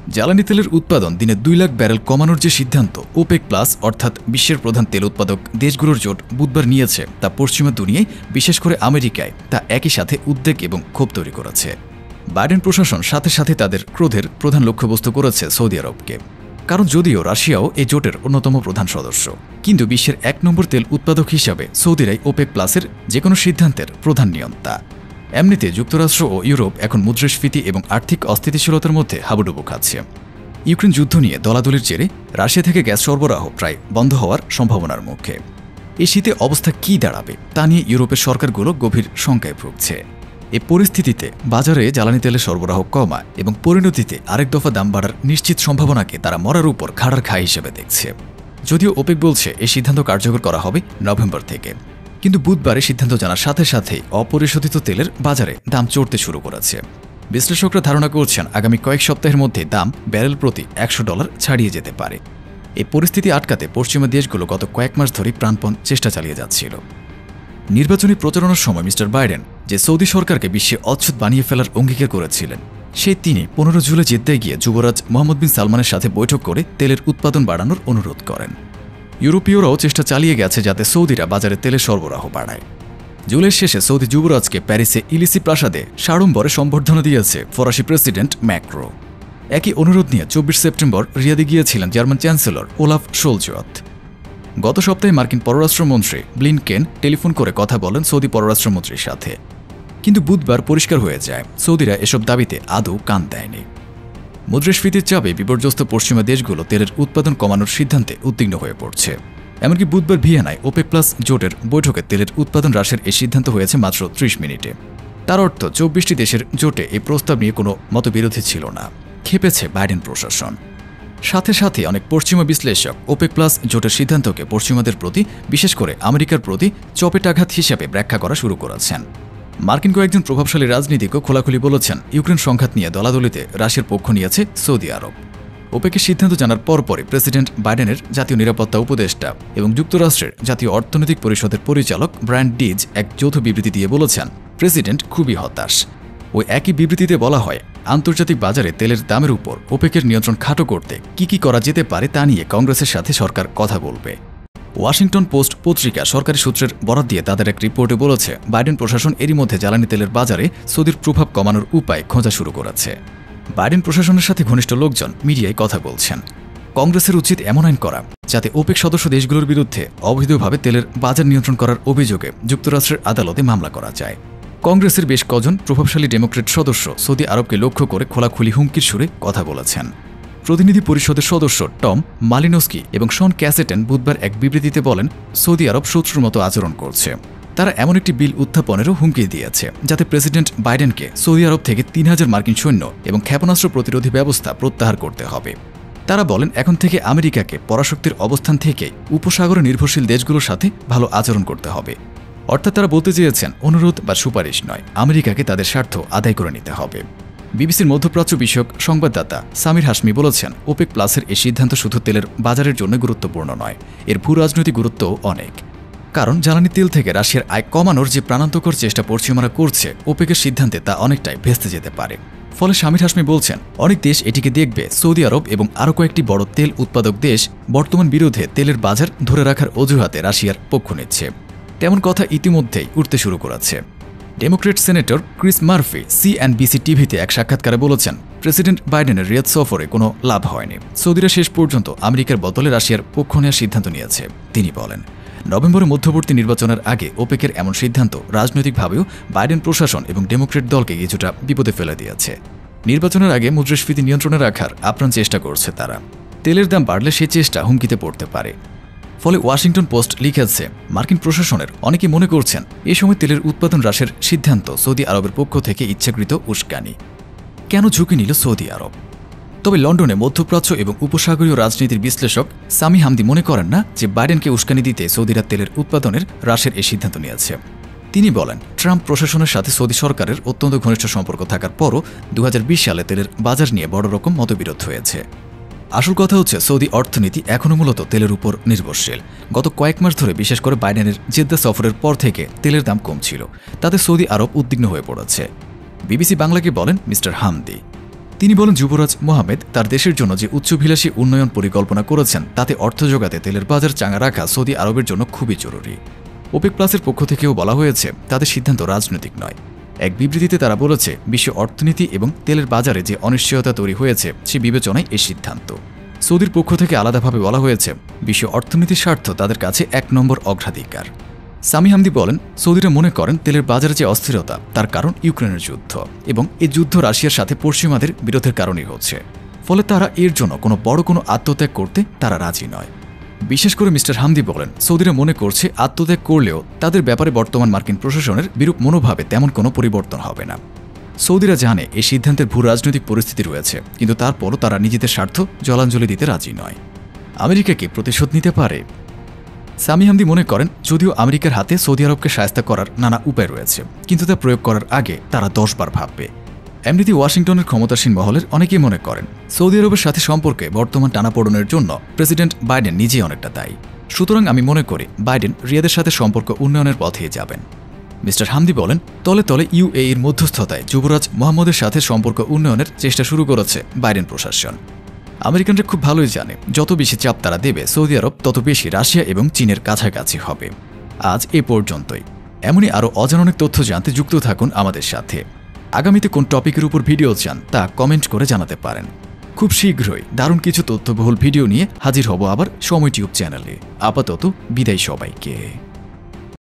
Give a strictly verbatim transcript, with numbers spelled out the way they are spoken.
জ্বালানি তেলের উৎপাদন দিনে দুই লাখ ব্যারেল কমানোর যে সিদ্ধান্ত ওপেক প্লাস অর্থাৎ বিশ্বের প্রধান তেল উৎপাদক দেশগুলোর জোট বুধবার নিয়েছে তা পশ্চিমা দুনিয়ায় বিশেষ করে আমেরিকায় তা একই সাথে উদ্বেগ এবং ক্ষোভ তৈরি করেছে। বাইডেন প্রশাসন সাথে সাথে তাদের ক্রোধের প্রধান লক্ষ্যবস্তু করেছে সৌদি আরবকে। কারণ যদিও রাশিয়াও এই জোটের অন্যতম প্রধান সদস্য, কিন্তু বিশ্বের এক নম্বর তেল উৎপাদক হিসাবে সৌদিরাই ওপেক প্লাসের যে কোনো সিদ্ধান্তের প্রধান নিয়ন্তা। এমনিতে যুক্তরাষ্ট্র ও ইউরোপ এখন মুদ্রাস্ফীতি এবং আর্থিক অস্থিতিশীলতার মধ্যে হাবুডুবু খাচ্ছে। ইউক্রেন যুদ্ধ নিয়ে দলাদলির জেরে রাশিয়া থেকে গ্যাস সরবরাহ প্রায় বন্ধ হওয়ার সম্ভাবনার মুখে। এই শীতে অবস্থা কী দাঁড়াবে তা নিয়ে ইউরোপের সরকারগুলো গভীর শঙ্কায় ভুগছে। এ পরিস্থিতিতে বাজারে জ্বালানি তেলের সরবরাহ কমা এবং পরিণতিতে আরেক দফা দাম বাড়ার নিশ্চিত সম্ভাবনাকে তারা মরার উপর খাড়ার খাই হিসেবে দেখছে। যদিও ওপেক বলছে এই সিদ্ধান্ত কার্যকর করা হবে নভেম্বর থেকে, কিন্তু বুধবারে সিদ্ধান্ত জানার সাথে সাথেই অপরিশোধিত তেলের বাজারে দাম চড়তে শুরু করেছে। বিশ্লেষকরা ধারণা করছেন আগামী কয়েক সপ্তাহের মধ্যে দাম ব্যারেল প্রতি একশো ডলার ছাড়িয়ে যেতে পারে। এই পরিস্থিতি আটকাতে পশ্চিমা দেশগুলো গত কয়েক মাস ধরেই প্রাণপণ চেষ্টা চালিয়ে যাচ্ছিল। নির্বাচনী প্রচারণার সময় মিস্টার বাইডেন যে সৌদি সরকারকে বিশ্বে অচ্ছুত বানিয়ে ফেলার অঙ্গীকার করেছিলেন, সেই তিনি পনেরো জুলাই জেদ্দায় গিয়ে যুবরাজ মোহাম্মদ বিন সালমানের সাথে বৈঠক করে তেলের উৎপাদন বাড়ানোর অনুরোধ করেন। ইউরোপীয়রাও চেষ্টা চালিয়ে গেছে যাতে সৌদিরা বাজারে তেলের সরবরাহ বাড়ায়। জুলাইয়ের শেষে সৌদি যুবরাজকে প্যারিসে ইলিসি প্রাসাদে সাড়ম্বরে সম্বর্ধনা দিয়েছে ফরাসি প্রেসিডেন্ট ম্যাক্রো। একই অনুরোধ নিয়ে চব্বিশ সেপ্টেম্বর রিয়াদে গিয়েছিলেন জার্মান চ্যান্সেলর ওলাফ শোলজওয়াত। গত সপ্তাহে মার্কিন পররাষ্ট্রমন্ত্রী ব্লিনকেন টেলিফোন করে কথা বলেন সৌদি পররাষ্ট্রমন্ত্রীর সাথে, কিন্তু বুধবার পরিষ্কার হয়ে যায় সৌদিরা এসব দাবিতে আদৌ কান দেয়নি। মুদ্রাস্ফীতির চাপে বিপর্যস্ত পশ্চিমা দেশগুলো তেলের উৎপাদন কমানোর সিদ্ধান্তে উদ্বিগ্ন হয়ে পড়ছে। এমনকি বুধবার ভিয়েনায় ওপেক প্লাস জোটের বৈঠকে তেলের উৎপাদন হ্রাসের এই সিদ্ধান্ত হয়েছে মাত্র ত্রিশ মিনিটে। তার অর্থ চব্বিশটি দেশের জোটে এই প্রস্তাব নিয়ে কোনো মতবিরোধী ছিল না। খেপেছে বাইডেন প্রশাসন। সাথে সাথে অনেক পশ্চিমা বিশ্লেষক ওপেক প্লাস জোটের সিদ্ধান্তকে পশ্চিমাদের প্রতি, বিশেষ করে আমেরিকার প্রতি চপেটাঘাত হিসেবে ব্যাখ্যা করা শুরু করেছেন। মার্কিন কয়েকজন প্রভাবশালী রাজনীতিকও খোলাখুলি বলেছেন ইউক্রেন সংঘাত নিয়ে দলাদলিতে রাশিয়ার পক্ষ নিয়েছে সৌদি আরব। ওপেকের সিদ্ধান্ত জানার পরপরই প্রেসিডেন্ট বাইডেনের জাতীয় নিরাপত্তা উপদেষ্টা এবং যুক্তরাষ্ট্রের জাতীয় অর্থনৈতিক পরিষদের পরিচালক ব্রায়ান ডিজ এক যৌথ বিবৃতি দিয়ে বলেছেন প্রেসিডেন্ট খুবই হতাশ। ওই একই বিবৃতিতে বলা হয় আন্তর্জাতিক বাজারে তেলের দামের উপর ওপেকের নিয়ন্ত্রণ খাটো করতে কি কি করা যেতে পারে তা নিয়ে কংগ্রেসের সাথে সরকার কথা বলবে। ওয়াশিংটন পোস্ট পত্রিকা সরকারি সূত্রের বরাত দিয়ে তাদের এক রিপোর্টে বলেছে বাইডেন প্রশাসন এরই মধ্যে জ্বালানি তেলের বাজারে সৌদির প্রভাব কমানোর উপায় খোঁজা শুরু করেছে। বাইডেন প্রশাসনের সাথে ঘনিষ্ঠ লোকজন মিডিয়ায় কথা বলছেন কংগ্রেসের উচিত এমন আইন করা যাতে ওপেক সদস্য দেশগুলোর বিরুদ্ধে অবৈধভাবে তেলের বাজার নিয়ন্ত্রণ করার অভিযোগে যুক্তরাষ্ট্রের আদালতে মামলা করা যায়। কংগ্রেসের বেশ কজন প্রভাবশালী ডেমোক্রেট সদস্য সৌদি আরবকে লক্ষ্য করে খোলাখুলি হুমকির সুরে কথা বলেছেন। প্রতিনিধি পরিষদের সদস্য টম মালিনোস্কি এবং শন ক্যাসেটেন বুধবার এক বিবৃতিতে বলেন সৌদি আরব শত্রুর মতো আচরণ করছে। তারা এমন একটি বিল উত্থাপনেরও হুমকি দিয়েছে যাতে প্রেসিডেন্ট বাইডেনকে সৌদি আরব থেকে তিন হাজার মার্কিন সৈন্য এবং ক্ষেপণাস্ত্র প্রতিরোধী ব্যবস্থা প্রত্যাহার করতে হবে। তারা বলেন এখন থেকে আমেরিকাকে পরাশক্তির অবস্থান থেকে উপসাগরে নির্ভরশীল দেশগুলোর সাথে ভালো আচরণ করতে হবে। অর্থাৎ তারা বলতে চেয়েছেন অনুরোধ বা সুপারিশ নয়, আমেরিকাকে তাদের স্বার্থ আদায় করে নিতে হবে। বিবিসির মধ্যপ্রাচ্য বিষয়ক সংবাদদাতা সামির হাশমি বলেছেন ওপেক প্লাসের এই সিদ্ধান্ত শুধু তেলের বাজারের জন্য গুরুত্বপূর্ণ নয়, এর ভূ রাজনৈতিক গুরুত্বও অনেক। কারণ জ্বালানি তেল থেকে রাশিয়ার আয় কমানোর যে প্রাণান্তকর চেষ্টা পশ্চিমারা করছে ওপেকের সিদ্ধান্তে তা অনেকটাই ভেস্তে যেতে পারে। ফলে সামির হাশমি বলছেন অনেক দেশ এটিকে দেখবে সৌদি আরব এবং আরও কয়েকটি বড় তেল উৎপাদক দেশ বর্তমান বিরোধে তেলের বাজার ধরে রাখার অজুহাতে রাশিয়ার পক্ষ নিচ্ছে। তেমন কথা ইতিমধ্যেই উঠতে শুরু করেছে। Democrat senator Chris Murphy CNBC টিভিতে এক সাক্ষাৎকারে বলেছেন প্রেসিডেন্ট বাইডেনের রিয়াদ সফরে কোনো লাভ হয়নি। সৌদিরা শেষ পর্যন্ত আমেরিকার বদলে রাশিয়ার পক্ষ নেওয়ার সিদ্ধান্ত নিয়েছে। তিনি বলেন নভেম্বরের মধ্যবর্তী নির্বাচনের আগে ওপেকের এমন সিদ্ধান্ত রাজনৈতিকভাবেও বাইডেন প্রশাসন এবং ডেমোক্রেট দলকে কিছুটা বিপদে ফেলে দিয়েছে। নির্বাচনের আগে মুদ্রাস্ফীতি নিয়ন্ত্রণে রাখার আপ্রাণ চেষ্টা করছে তারা। তেলের দাম বাড়লে সে চেষ্টা হুমকিতে পড়তে পারে। ফলে ওয়াশিংটন পোস্ট লিখেছে মার্কিন প্রশাসনের অনেকে মনে করছেন এ সময় তেলের উৎপাদন হ্রাসের সিদ্ধান্ত সৌদি আরবের পক্ষ থেকে ইচ্ছাকৃত উস্কানি। কেন ঝুঁকি নিল সৌদি আরব? তবে লন্ডনে মধ্যপ্রাচ্য এবং উপসাগরীয় রাজনীতির বিশ্লেষক সামি হামদি মনে করেন না যে বাইডেনকে উস্কানি দিতে সৌদিরা তেলের উৎপাদনের হ্রাসের এই সিদ্ধান্ত নিয়েছে। তিনি বলেন ট্রাম্প প্রশাসনের সাথে সৌদি সরকারের অত্যন্ত ঘনিষ্ঠ সম্পর্ক থাকার পরও দু হাজার বিশ সালে তেলের বাজার নিয়ে বড় রকম মতবিরোধ হয়েছে। আসল কথা হচ্ছে সৌদি অর্থনীতি এখনও মূলত তেলের উপর নির্ভরশীল। গত কয়েক মাস ধরে বিশেষ করে বাইডেনের জেদ্দা সফরের পর থেকে তেলের দাম কমছিল, তাতে সৌদি আরব উদ্বিগ্ন হয়ে পড়েছে। বিবিসি বাংলাকে বলেন মিস্টার হামদি। তিনি বলেন যুবরাজ মোহাম্মদ তার দেশের জন্য যে উচ্চভিলাষী উন্নয়ন পরিকল্পনা করেছেন তাতে অর্থ জোগাতে তেলের বাজার চাঙা রাখা সৌদি আরবের জন্য খুবই জরুরি। ওপেক প্লাসের পক্ষ থেকেও বলা হয়েছে তাদের সিদ্ধান্ত রাজনৈতিক নয়। এক বিবৃতিতে তারা বলেছে বিশ্ব অর্থনীতি এবং তেলের বাজারে যে অনিশ্চয়তা তৈরি হয়েছে সে বিবেচনায় এই সিদ্ধান্ত। সৌদির পক্ষ থেকে আলাদাভাবে বলা হয়েছে বিশ্ব অর্থনীতির স্বার্থ তাদের কাছে এক নম্বর অগ্রাধিকার। সামি হামদি বলেন সৌদিরা মনে করেন তেলের বাজারে যে অস্থিরতা তার কারণ ইউক্রেনের যুদ্ধ এবং এই যুদ্ধ রাশিয়ার সাথে পশ্চিমাদের বিরোধের কারণেই হচ্ছে, ফলে তারা এর জন্য কোনো বড় কোনো আত্মত্যাগ করতে তারা রাজি নয়। বিশেষ করে মিস্টার হামদি বলেন সৌদিরা মনে করছে আত্মত্যাগ করলেও তাদের ব্যাপারে বর্তমান মার্কিন প্রশাসনের বিরূপ মনোভাবে তেমন কোনো পরিবর্তন হবে না। সৌদিরা জানে এই সিদ্ধান্তের ভূ রাজনৈতিক পরিস্থিতি রয়েছে, কিন্তু তারপরও তারা নিজেদের স্বার্থ জলাঞ্জলি দিতে রাজি নয়। আমেরিকা কি প্রতিশোধ নিতে পারে? সামি হামদি মনে করেন যদিও আমেরিকার হাতে সৌদি আরবকে শায়েস্তা করার নানা উপায় রয়েছে, কিন্তু তা প্রয়োগ করার আগে তারা দশ বার ভাববে। এমনিতে ওয়াশিংটনের ক্ষমতাসীন মহলের অনেকেই মনে করেন সৌদি আরবের সাথে সম্পর্কে বর্তমান টানাপোড়েনের জন্য প্রেসিডেন্ট বাইডেন নিজেই অনেকটা দায়ী। সুতরাং আমি মনে করি বাইডেন রিয়াদের সাথে সম্পর্ক উন্নয়নের পথে যাবেন। মিস্টার হামদি বলেন তলে তলে ইউএইর মধ্যস্থতায় যুবরাজ মোহাম্মদের সাথে সম্পর্ক উন্নয়নের চেষ্টা শুরু করেছে বাইডেন প্রশাসন। আমেরিকানরা খুব ভালোই জানে যত বেশি চাপ তারা দেবে সৌদি আরব তত বেশি রাশিয়া এবং চীনের কাছাকাছি হবে। আজ এ পর্যন্তই। এমনই আরও অজানা অনেক তথ্য জানতে যুক্ত থাকুন আমাদের সাথে। আগামীতে কোন টপিকের উপর ভিডিও চান তা কমেন্ট করে জানাতে পারেন। খুব শীঘ্রই দারুণ কিছু তথ্যবহুল ভিডিও নিয়ে হাজির হব আবার সময় টিউব চ্যানেলে। আপাতত বিদায় সবাইকে।